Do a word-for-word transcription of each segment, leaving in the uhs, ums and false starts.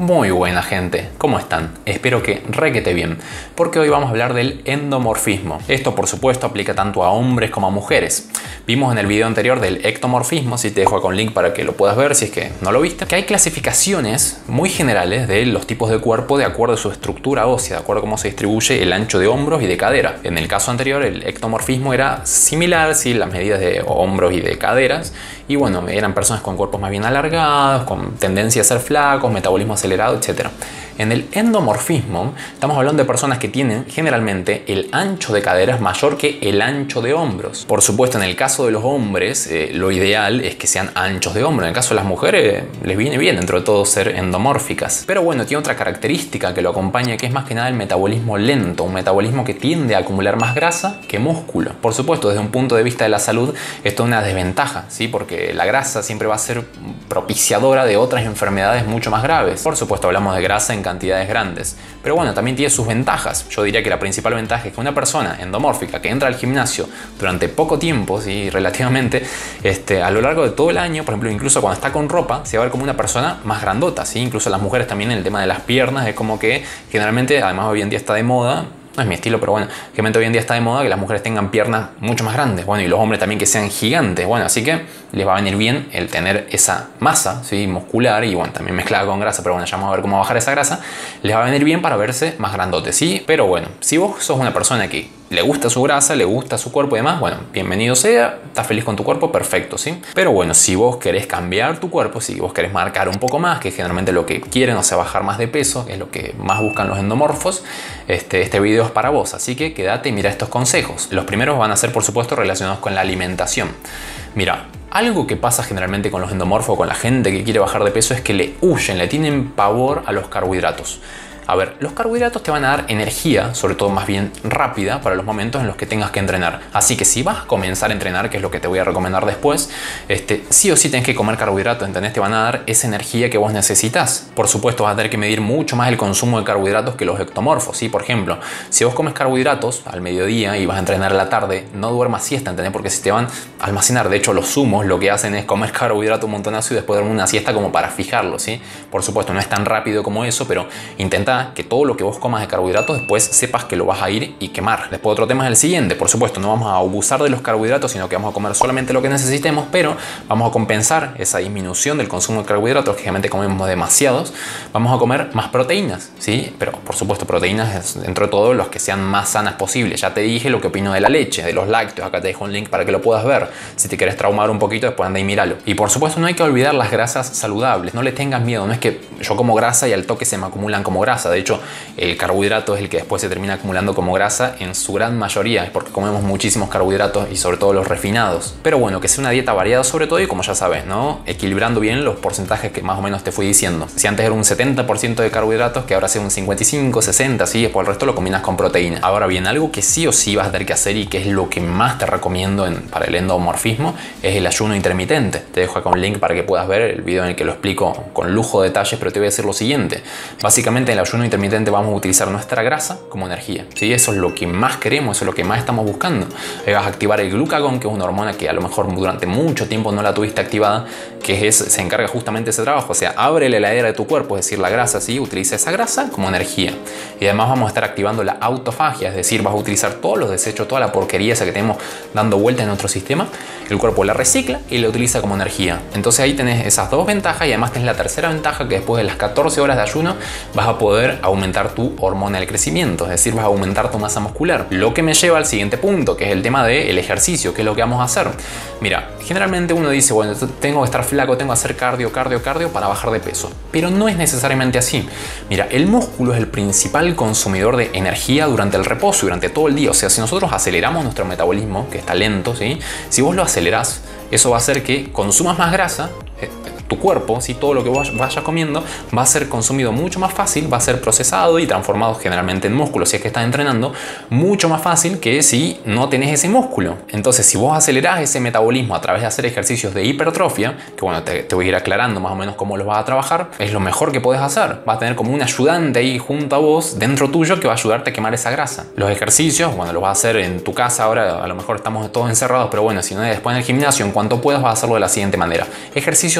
Muy buena gente, ¿cómo están? Espero que requete bien, porque hoy vamos a hablar del endomorfismo. Esto por supuesto aplica tanto a hombres como a mujeres. Vimos en el video anterior del ectomorfismo, si te dejo acá un link para que lo puedas ver si es que no lo viste, que hay clasificaciones muy generales de los tipos de cuerpo de acuerdo a su estructura ósea, de acuerdo a cómo se distribuye el ancho de hombros y de cadera. En el caso anterior el ectomorfismo era similar, sí, las medidas de hombros y de caderas, y bueno, eran personas con cuerpos más bien alargados, con tendencia a ser flacos, metabolismo acelerado, etcétera. En el endomorfismo estamos hablando de personas que tienen generalmente el ancho de caderas mayor que el ancho de hombros. Por supuesto, en el caso de los hombres, eh, lo ideal es que sean anchos de hombro. En el caso de las mujeres, les viene bien dentro de todo ser endomórficas. Pero bueno, tiene otra característica que lo acompaña, que es más que nada el metabolismo lento, un metabolismo que tiende a acumular más grasa que músculo. Por supuesto, desde un punto de vista de la salud, esto es una desventaja, ¿sí? Porque la grasa siempre va a ser propiciadora de otras enfermedades mucho más graves. Por supuesto, hablamos de grasa en cantidades grandes, pero bueno, también tiene sus ventajas. Yo diría que la principal ventaja es que una persona endomórfica que entra al gimnasio durante poco tiempo, ¿sí? relativamente, este, a lo largo de todo el año, por ejemplo, incluso cuando está con ropa, se va a ver como una persona más grandota, ¿sí? Incluso las mujeres también en el tema de las piernas, es como que generalmente, además hoy en día está de moda, no es mi estilo, pero bueno, generalmente hoy en día está de moda que las mujeres tengan piernas mucho más grandes, bueno, y los hombres también que sean gigantes, bueno, así que les va a venir bien el tener esa masa, ¿sí? muscular, y bueno, también mezclada con grasa, pero bueno, ya vamos a ver cómo bajar esa grasa, les va a venir bien para verse más grandotes, ¿sí? Pero bueno, si vos sos una persona que le gusta su grasa, le gusta su cuerpo y demás, bueno, bienvenido sea, estás feliz con tu cuerpo, perfecto, ¿sí? Pero bueno, si vos querés cambiar tu cuerpo, si vos querés marcar un poco más, que es generalmente lo que quieren, o sea, bajar más de peso, que es lo que más buscan los endomorfos, este, este video es para vos, así que quédate y mira estos consejos. Los primeros van a ser, por supuesto, relacionados con la alimentación. Mira, algo que pasa generalmente con los endomorfos, con la gente que quiere bajar de peso, es que le huyen, le tienen pavor a los carbohidratos. A ver, los carbohidratos te van a dar energía, sobre todo más bien rápida, para los momentos en los que tengas que entrenar. Así que si vas a comenzar a entrenar, que es lo que te voy a recomendar después, este, sí o sí tenés que comer carbohidratos, ¿entendés? Te van a dar esa energía que vos necesitas. Por supuesto, vas a tener que medir mucho más el consumo de carbohidratos que los ectomorfos, ¿sí? Por ejemplo, si vos comes carbohidratos al mediodía y vas a entrenar a la tarde, no duermas siesta, ¿entendés? Porque si te van a almacenar, de hecho los zumos lo que hacen es comer carbohidratos un montonazo y después dormir una siesta como para fijarlo, ¿sí? Por supuesto, no es tan rápido como eso, pero intenta que todo lo que vos comas de carbohidratos después sepas que lo vas a ir y quemar. Después otro tema es el siguiente, por supuesto, no vamos a abusar de los carbohidratos, sino que vamos a comer solamente lo que necesitemos, pero vamos a compensar esa disminución del consumo de carbohidratos, que generalmente comemos demasiados, vamos a comer más proteínas, ¿sí? Pero por supuesto proteínas dentro de todo los que sean más sanas posibles. Ya te dije lo que opino de la leche, de los lácteos, acá te dejo un link para que lo puedas ver. Si te quieres traumar un poquito, después anda y míralo. Y por supuesto no hay que olvidar las grasas saludables, no le tengas miedo, no es que yo como grasa y al toque se me acumulan como grasa, de hecho el carbohidrato es el que después se termina acumulando como grasa en su gran mayoría, es porque comemos muchísimos carbohidratos y sobre todo los refinados. Pero bueno, que sea una dieta variada sobre todo y como ya sabes, ¿no? Equilibrando bien los porcentajes que más o menos te fui diciendo. Si antes era un setenta por ciento de carbohidratos, que ahora sea un cincuenta y cinco, sesenta, ¿sí? Después el resto lo combinas con proteína. Ahora bien, algo que sí o sí vas a tener que hacer y que es lo que más te recomiendo en, para el endomorfismo es el ayuno intermitente. Te dejo acá un link para que puedas ver el video en el que lo explico con lujo de detalles, pero te voy a decir lo siguiente. Básicamente en el ayuno intermitente vamos a utilizar nuestra grasa como energía, ¿sí? Eso es lo que más queremos, eso es lo que más estamos buscando. Ahí vas a activar el glucagón, que es una hormona que a lo mejor durante mucho tiempo no la tuviste activada, que es, se encarga justamente de ese trabajo, o sea, abre la heladera de tu cuerpo, es decir, la grasa, ¿sí? Utiliza esa grasa como energía. Y además vamos a estar activando la autofagia, es decir, vas a utilizar todos los desechos, toda la porquería esa que tenemos dando vueltas en nuestro sistema, el cuerpo la recicla y la utiliza como energía. Entonces ahí tenés esas dos ventajas y además tenés la tercera ventaja, que después de las catorce horas de ayuno vas a poder aumentar tu hormona del crecimiento, es decir, vas a aumentar tu masa muscular. Lo que me lleva al siguiente punto, que es el tema del ejercicio, que es lo que vamos a hacer. Mira, generalmente uno dice, bueno, tengo que estar flaco, tengo que hacer cardio, cardio, cardio para bajar de peso, pero no es necesariamente así. Mira, el músculo es el principal consumidor de energía durante el reposo, durante todo el día. O sea, si nosotros aceleramos nuestro metabolismo, que está lento, ¿sí? Si vos lo acelerás, eso va a hacer que consumas más grasa. Tu cuerpo, si todo lo que vos vayas comiendo va a ser consumido mucho más fácil, va a ser procesado y transformado generalmente en músculo, si es que estás entrenando, mucho más fácil que si no tenés ese músculo. Entonces, si vos acelerás ese metabolismo a través de hacer ejercicios de hipertrofia, que bueno, te, te voy a ir aclarando más o menos cómo los vas a trabajar, es lo mejor que podés hacer. Vas a tener como un ayudante ahí junto a vos, dentro tuyo, que va a ayudarte a quemar esa grasa. Los ejercicios, bueno, los vas a hacer en tu casa. Ahora a lo mejor estamos todos encerrados, pero bueno, si no, después en el gimnasio, en cuanto puedas, vas a hacerlo de la siguiente manera. Ejercicios sobre todo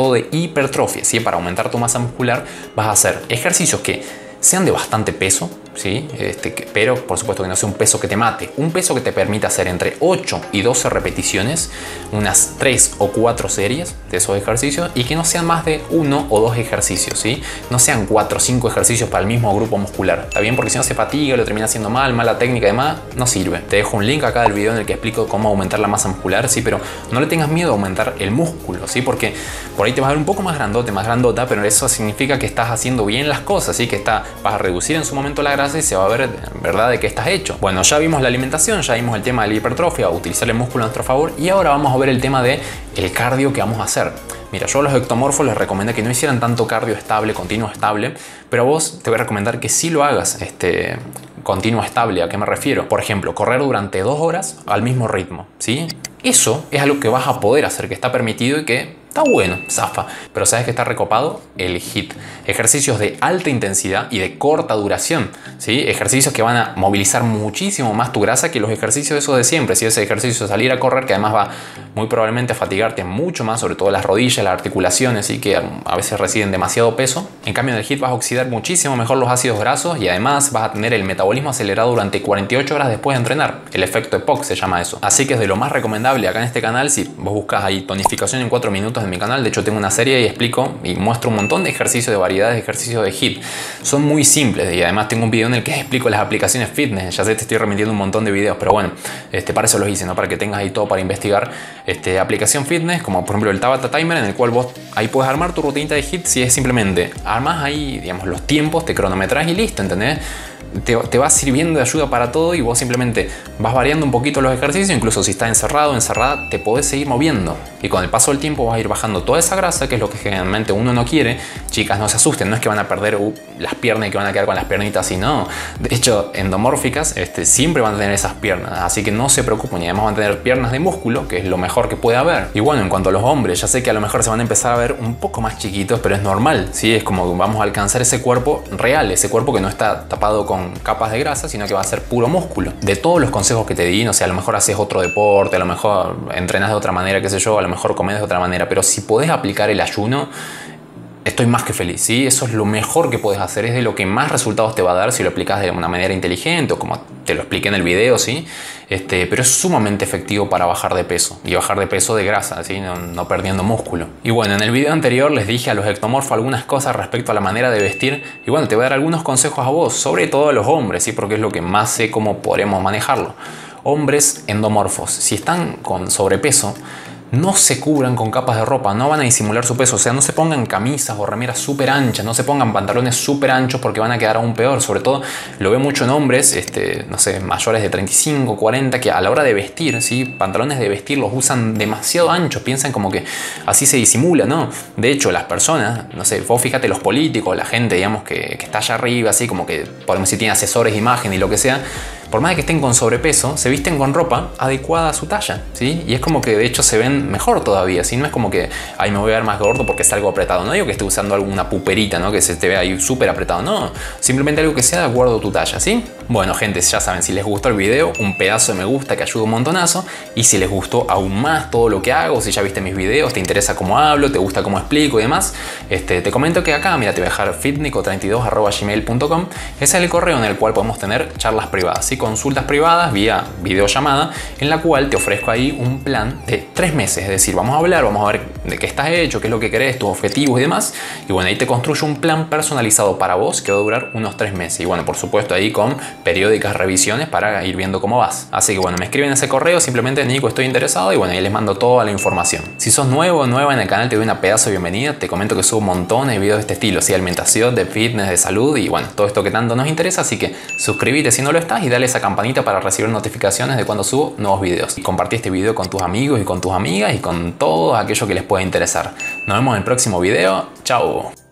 modo de hipertrofia, ¿sí? Para aumentar tu masa muscular vas a hacer ejercicios que sean de bastante peso, ¿sí? Este, que, pero por supuesto que no sea un peso que te mate, un peso que te permita hacer entre ocho y doce repeticiones, unas tres o cuatro series de esos ejercicios y que no sean más de uno o dos ejercicios, ¿sí? No sean cuatro o cinco ejercicios para el mismo grupo muscular, ¿está bien? Porque si no se fatiga, lo termina haciendo mal, mala técnica y demás, no sirve. Te dejo un link acá del video en el que explico cómo aumentar la masa muscular, ¿sí? Pero no le tengas miedo a aumentar el músculo, ¿sí? Porque por ahí te vas a ver un poco más grandote, más grandota, pero eso significa que estás haciendo bien las cosas, ¿sí? Que está, vas a reducir en su momento la grasa y se va a ver en verdad de qué estás hecho. Bueno, ya vimos la alimentación, ya vimos el tema de la hipertrofia, utilizar el músculo a nuestro favor, y ahora vamos a ver el tema de el cardio que vamos a hacer. Mira, yo a los ectomorfos les recomendé que no hicieran tanto cardio estable, continuo estable, pero a vos te voy a recomendar que sí lo hagas este, continuo estable. ¿A qué me refiero? Por ejemplo, correr durante dos horas al mismo ritmo, ¿sí? Eso es algo que vas a poder hacer, que está permitido y que está bueno, zafa. Pero ¿sabes qué está recopado? El HIIT. Ejercicios de alta intensidad y de corta duración, ¿sí? Ejercicios que van a movilizar muchísimo más tu grasa que los ejercicios esos de siempre. Si ese ejercicio de salir a correr, que además va muy probablemente a fatigarte mucho más, sobre todo las rodillas, las articulaciones, y que a veces reciben demasiado peso. En cambio, en el HIIT vas a oxidar muchísimo mejor los ácidos grasos y además vas a tener el metabolismo acelerado durante cuarenta y ocho horas después de entrenar. El efecto E P O C se llama eso. Así que es de lo más recomendable acá en este canal. Si vos buscas ahí tonificación en cuatro minutos en mi canal, de hecho tengo una serie y explico y muestro un montón de ejercicios, de variedades de ejercicios de HIIT. Son muy simples y además tengo un video en el que explico las aplicaciones fitness. Ya sé, te estoy remitiendo un montón de videos, pero bueno, este, para eso los hice, ¿no? Para que tengas ahí todo para investigar. Este, aplicación fitness, como por ejemplo el Tabata Timer, en el cual vos ahí puedes armar tu rutinita de HIIT. Si es simplemente armas ahí, digamos, los tiempos, te cronometras y listo, ¿entendés? Te, te va sirviendo de ayuda para todo y vos simplemente vas variando un poquito los ejercicios. Incluso si estás encerrado o encerrada, te podés seguir moviendo y con el paso del tiempo vas a ir bajando toda esa grasa, que es lo que generalmente uno no quiere. Chicas, no se asusten, no es que van a perder uh, las piernas y que van a quedar con las piernitas así, no. De hecho, endomórficas este, siempre van a tener esas piernas, así que no se preocupen, y además van a tener piernas de músculo, que es lo mejor que puede haber. Y bueno, en cuanto a los hombres, ya sé que a lo mejor se van a empezar a ver un poco más chiquitos, pero es normal, ¿sí? Es como vamos a alcanzar ese cuerpo real, ese cuerpo que no está tapado con capas de grasa, sino que va a ser puro músculo. De todos los consejos que te di, no sé, a lo mejor haces otro deporte, a lo mejor entrenas de otra manera, qué sé yo, a lo mejor comes de otra manera, pero si podés aplicar el ayuno, estoy más que feliz, ¿sí? Eso es lo mejor que puedes hacer, es de lo que más resultados te va a dar si lo aplicas de una manera inteligente o como te lo expliqué en el video, ¿sí? Este, pero es sumamente efectivo para bajar de peso y bajar de peso de grasa, ¿sí? No, no perdiendo músculo. Y bueno, en el video anterior les dije a los ectomorfos algunas cosas respecto a la manera de vestir y bueno, te voy a dar algunos consejos a vos, sobre todo a los hombres, ¿sí? Porque es lo que más sé cómo podremos manejarlo. Hombres endomorfos, si están con sobrepeso, no se cubran con capas de ropa, no van a disimular su peso, o sea, no se pongan camisas o remeras súper anchas, no se pongan pantalones súper anchos porque van a quedar aún peor. Sobre todo lo veo mucho en hombres, este, no sé, mayores de treinta y cinco, cuarenta, que a la hora de vestir, ¿sí? Pantalones de vestir los usan demasiado anchos, piensan como que así se disimula, ¿no? De hecho, las personas, no sé, vos fíjate, los políticos, la gente, digamos, que, que está allá arriba, así como que, podemos decir, tiene asesores de imagen y lo que sea, por más de que estén con sobrepeso, se visten con ropa adecuada a su talla, ¿sí? Y es como que de hecho se ven mejor todavía, ¿sí? No es como que, ay, me voy a ver más gordo porque está algo apretado. No digo que esté usando alguna puperita, ¿no? Que se te vea ahí súper apretado, no. Simplemente algo que sea de acuerdo a tu talla, ¿sí? Bueno, gente, ya saben, si les gustó el video, un pedazo de me gusta que ayuda un montonazo. Y si les gustó aún más todo lo que hago, si ya viste mis videos, te interesa cómo hablo, te gusta cómo explico y demás, este, te comento que acá, mira, te voy a dejar fitnico treinta y dos arroba gmail punto com. Ese es el correo en el cual podemos tener charlas privadas, ¿sí? Consultas privadas vía videollamada, en la cual te ofrezco ahí un plan de tres meses. Es decir, vamos a hablar, vamos a ver de qué estás hecho, qué es lo que querés, tus objetivos y demás. Y bueno, ahí te construyo un plan personalizado para vos que va a durar unos tres meses. Y bueno, por supuesto ahí con periódicas revisiones para ir viendo cómo vas. Así que bueno, me escriben ese correo, simplemente Nico, estoy interesado, y bueno, ahí les mando toda la información. Si sos nuevo o nueva en el canal, te doy una pedazo de bienvenida. Te comento que subo montones de videos de este estilo, ¿sí? Alimentación, de fitness, de salud y bueno, todo esto que tanto nos interesa. Así que suscríbete si no lo estás y dale esa campanita para recibir notificaciones de cuando subo nuevos videos. Y compartí este video con tus amigos y con tus amigas y con todo aquello que les pueda interesar. Nos vemos en el próximo video. Chao.